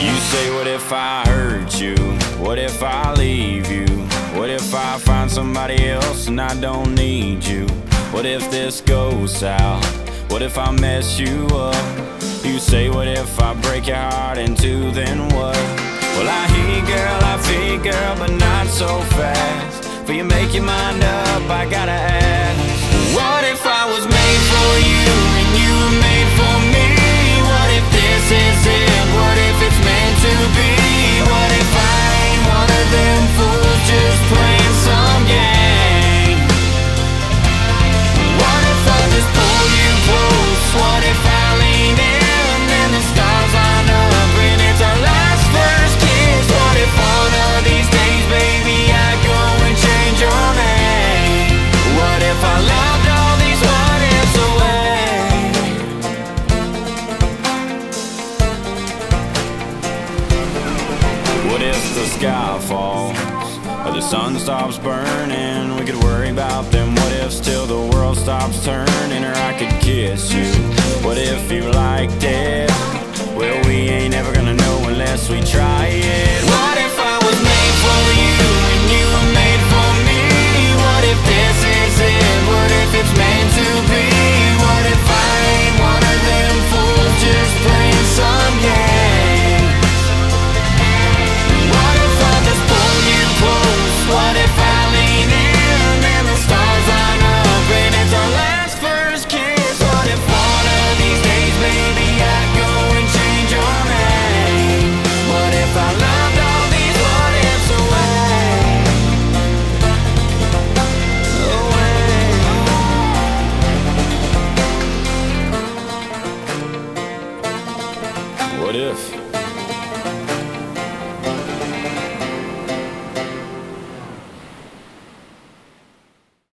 You say, what if I hurt you? What if I leave you? What if I find somebody else and I don't need you? What if this goes south? What if I mess you up? You say, what if I break your heart in two, then what? Well, I hear you, girl, I feel you, girl, but not so fast. Before you make your mind up, I gotta ask, what if I was made for you and you were made for me? What if this is it? What if it's meant to be? What if I ain't one of them fools just playing some game? What if I just pull you close? What if I lean in and the stars line up and it's our last first kiss? What if one of these days, baby, I go and change your name? What if I loved all these what ifs away? What if the sky falls or the sun stops burning? We could worry about them what ifs till the world stops turning. Or I could kiss you. What if you liked it? Well, we ain't ever gonna know unless we try it. What if I was made for you and you were made for me? What if this is it? What if it's meant to be? What if I ain't one of them fools just playing some game? What if I just pull you close? What if I lean in and the stars line up and it's our last first kiss? What if one of these days, baby, I go and change your name? What if I loved all these what ifs away? What if